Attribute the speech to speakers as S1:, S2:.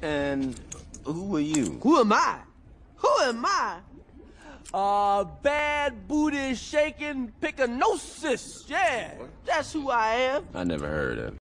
S1: And who are you?
S2: Who am I? Who am I? Bad booty shaking picanosis. Yeah, that's who I am.
S1: I never heard of.